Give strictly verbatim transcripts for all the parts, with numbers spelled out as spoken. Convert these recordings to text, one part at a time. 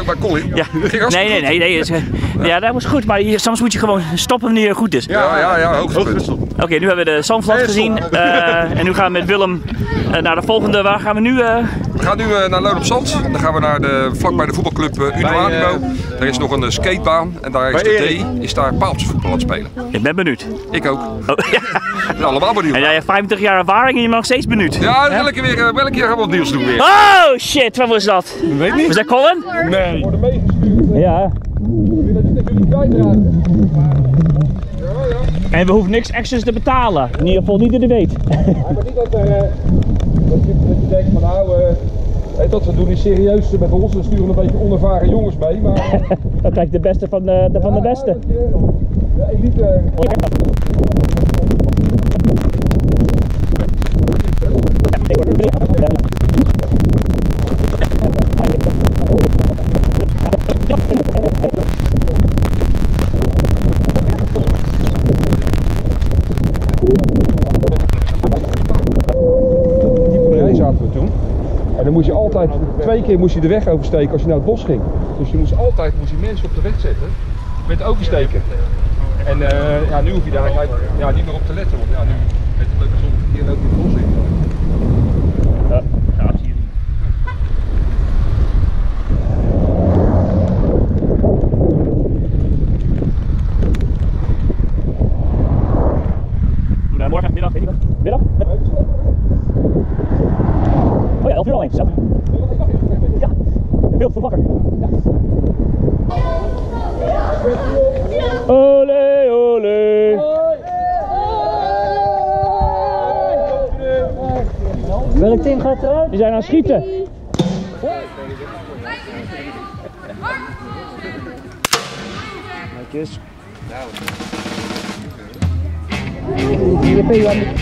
bij Colin. Ja. Nee, nee, nee. nee is, uh, ja, dat was goed, maar hier, soms moet je gewoon stoppen wanneer het goed is. Ja, ja, ja, hoogtepunt. Oké, okay, nu hebben we de Zandvoort gezien. Uh, en nu gaan we met Willem uh, naar de volgende. Waar gaan we nu? Uh... We gaan nu uh, naar Loon op Zand. Dan gaan we naar de, vlakbij de voetbalclub uh, Uno Animo. Daar is nog een uh, skatebaan en daar is de D, is daar paaltjesvoetbal aan het spelen. Ik ben benieuwd. Ik ook. Oh, ja. We zijn allemaal benieuwd. En jij hebt vijfentwintig jaar ervaring en je mag nog steeds benieuwd. Ja, elke, weer, uh, elke keer gaan we wat nieuws doen weer. Oh shit, wat was dat? Ik weet niet. Was dat Colin? Nee. Worden meegestuurd. Ja. Ik wil dat jullie kwijtraken. En we hoeven niks extra's te betalen. In ieder geval niet in de weet. Ja, maar niet dat, er, uh, dat, je, dat je denkt van nou, uh, dat we doen is serieus met ons. We sturen een beetje onervaren jongens mee. Maar dan krijg je de beste van de, de, van de beste. Ja, de elite. En dan moest je altijd, twee keer moest je de weg oversteken als je naar het bos ging. Dus je moest altijd moest je mensen op de weg zetten met oversteken. En uh, ja, nu hoef je daar eigenlijk ja, niet meer op te letten, want ja, nu met het leuke zonverkeer loopt je het bos in. Ja, gaat hier. Morgen, middag, middag, middag. Oh ja, elf uur alleen. Zo. Ja, een beeld voor wakker. Olé, olé. Welk team gaat eruit? Die zijn aan het schieten. Netjes. Hier ben je aan de...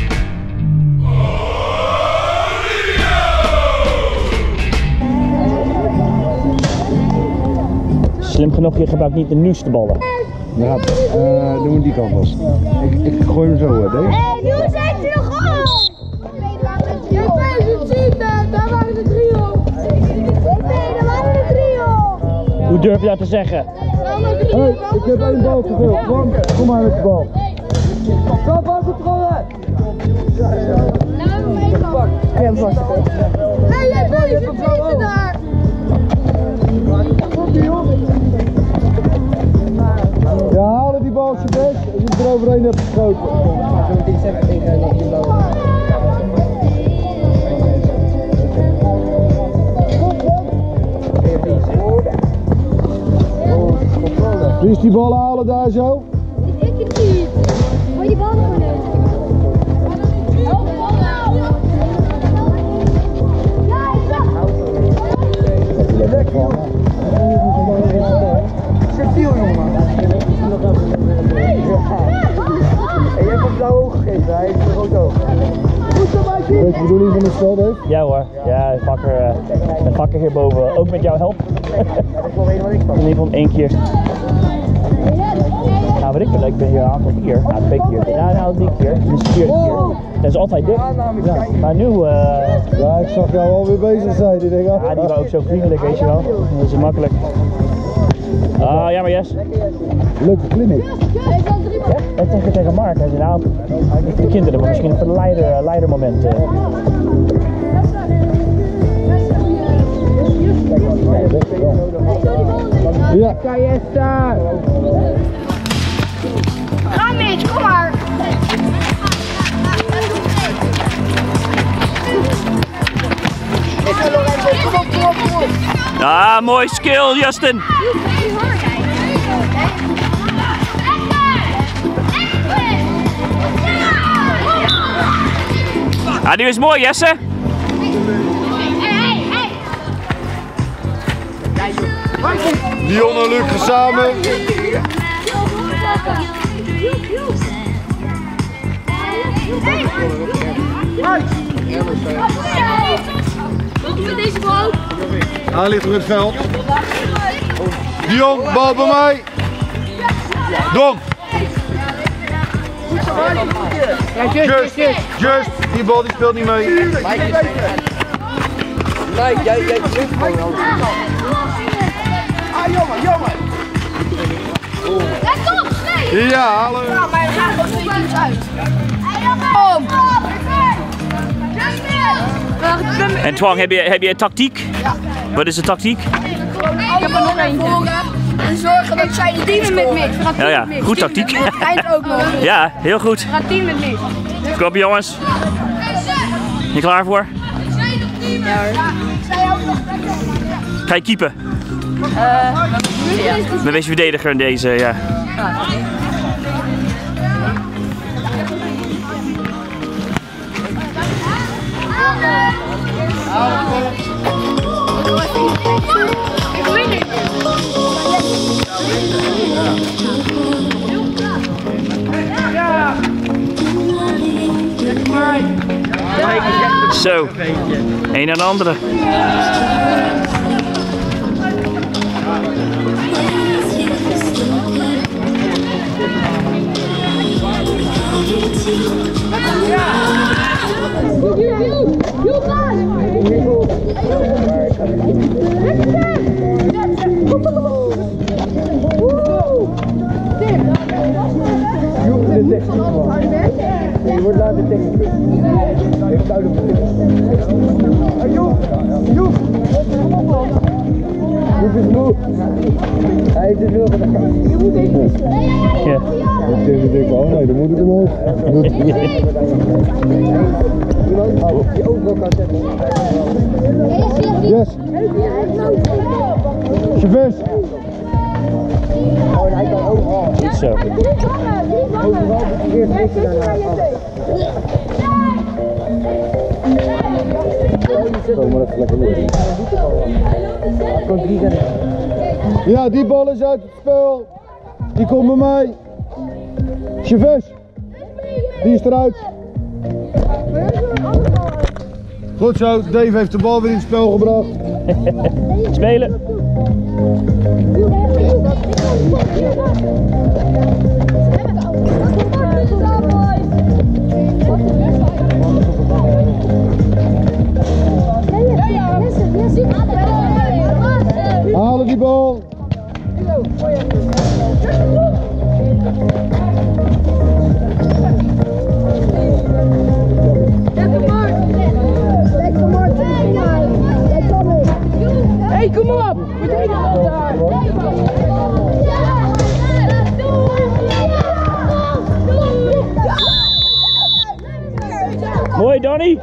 Slim genoeg, je gebruikt niet de nieuwste ballen. Ja, uh, doen we die kant vast. Ik, ik gooi hem zo, hè, Dave. Hé, hey, nu zijn ze nog op! Ja, het ziet, daar waren de drie op. Nee, daar waren de drie op. Hoe durf je dat te zeggen? Hey, ik heb één bal te veel. Kom, kom maar met de bal. Kom, bal controle! Nou, één bal. Hij hem vast. Hé, jij bent je zitten daar! Ja, halen die bal zijn best als je er overheen hebt geschoten. Wie is die bal halen daar zo? Ik het niet. Hou die bal gewoon in. Ja, ik zag. Subtiel, jongen. En je hebt hem blauw oog gegeven, hij heeft een rood oog. Weet je de bedoeling van het spel, Dave? Ja hoor, ja, de vakker, uh, de vakker hierboven, ook met jouw help. In ieder geval één keer. Nou, wat ik wil, ik ben hier een aantal keer, nou twee keer, ja, nou drie keer, dus de vierde keer. Dat is altijd dik. Ja. Maar nu, uh, ja, ik zag jou alweer bezig zijn. Die denk, ah, ja, die waren ook zo vriendelijk, weet je wel. Dat is makkelijk. Ah, ja maar Jess. Leuke clinic. Ja, dat zeg ik tegen Mark. Hij zei nou, niet de kinderen, maar misschien even een leider, leidermoment. Uh. Ja, Kajesta! Ga Mitch, kom maar! Kom op, kom op, kom op! Ah, mooi skill, Justin! Ah, die is mooi, Jesse! Dion en Luc samen. Wat doen we deze bal? Hij ligt er in het veld. Dion, bal bij mij. Don. Just, just, die bal die speelt niet mee. Nee, jij, jij jongen, jongen. Let op, nee! Ja, hallo. Ja, maar er gaan nog twee teams uit. Kom! En Twang, heb je, heb je tactiek? Ja. Wat is de tactiek? Ik heb er nog één voor. En zorgen dat zij de teams met me. Ja, ja, goed tactiek. Eind ook nog. Ja, heel goed. Gaat team met me. Kom op jongens. Je klaar voor? Ja hoor. Ga je keepen? Uh, ja. Dan wees je verdediger in deze, ja. Ik weet niet. Zo, een aan de andere. Je wordt later technicus. Even duidelijk. Joep! Joep! Joep is moe. Hij zit wel van de kant. Je moet even wisselen. Ja. Dat denk ik wel. Nee, dan moet ik omhoog. Iemand die overal kan zetten. Yes! Chauffeurs! Oh, hij kan overal. Goed zo. Overal moet je eerst wisselen daarna. Zo, maar even lekker doen. Ja, die bal is uit het spel. Die komt bij mij. Chauffeurs, die is eruit. Goed zo, Dave heeft de bal weer in het spel gebracht. Spelen. Halen die bal. Hey, kom op! We deden het daar! Mooi, Donnie.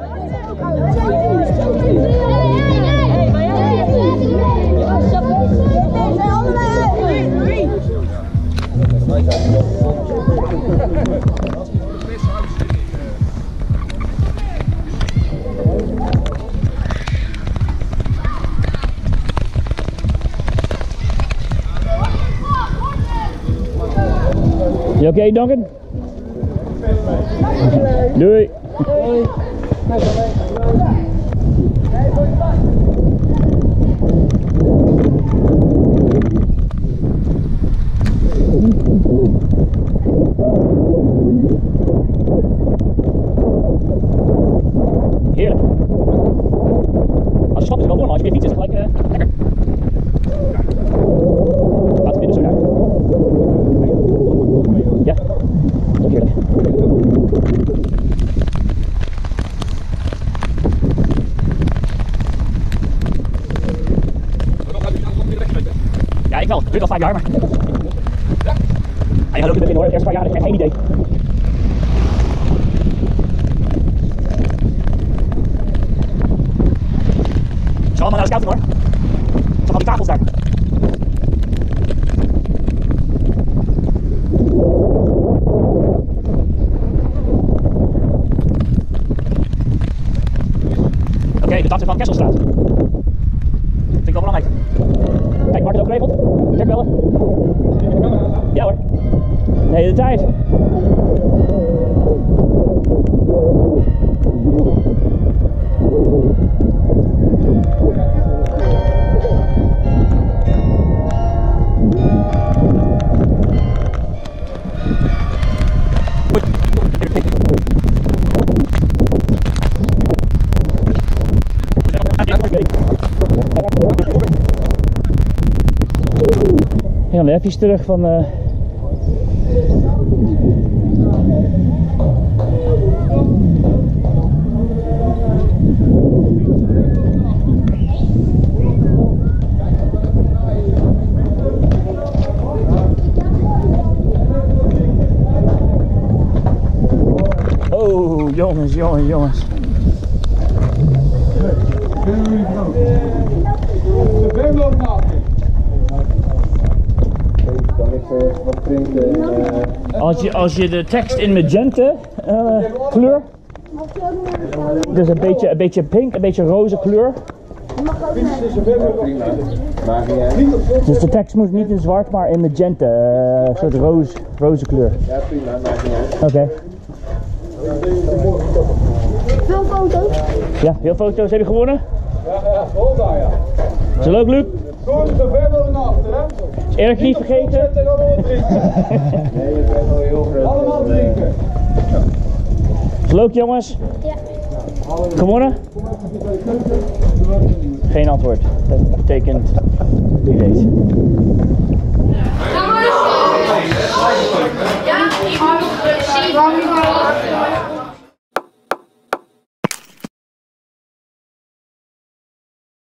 Je oké, okay, Duncan? Doei. Doei. Heerlijk. Als je stapt is het wel door, maar als je weer fiets is het gelijk uh, lekker. Laat het binnen zo uit. Ja, dat is heerlijk. Ja, ik wel. Het duurt al vijf jaar, maar... Ja, je gaat ook in het begin hoor. De eerste paar jaar had ik echt geen idee. Het is allemaal naar de scouten hoor. Het zijn al die tafels daar. Oké, okay, de taxi van Kesselstraat. Vind ik wel belangrijk. Kijk, Mark het ook geregeld? Check bellen. Ja hoor. De hele tijd. gaan we even terug van... Uh... Oh, jongens, jongens, jongens. Als je, als je de tekst in magenta uh, kleur, dus een beetje, een beetje pink, een beetje roze kleur. Dus de tekst moet niet in zwart, maar in magenta, uh, een soort roze, roze kleur. Ja, prima, maakt niet uit. Oké. Okay. Veel foto's? Ja, veel foto's. Heb je gewonnen? Ja, ja, vol daar ja. Is het leuk, Luc? Kom zo ver mogelijk naar achter, hè? Is Erik niet vergeten? En allemaal drinken. Nee, je bent wel heel groot. Allemaal drinken. Is het leuk, jongens? Ja. Gewonnen? Geen antwoord. Dat betekent wie weet.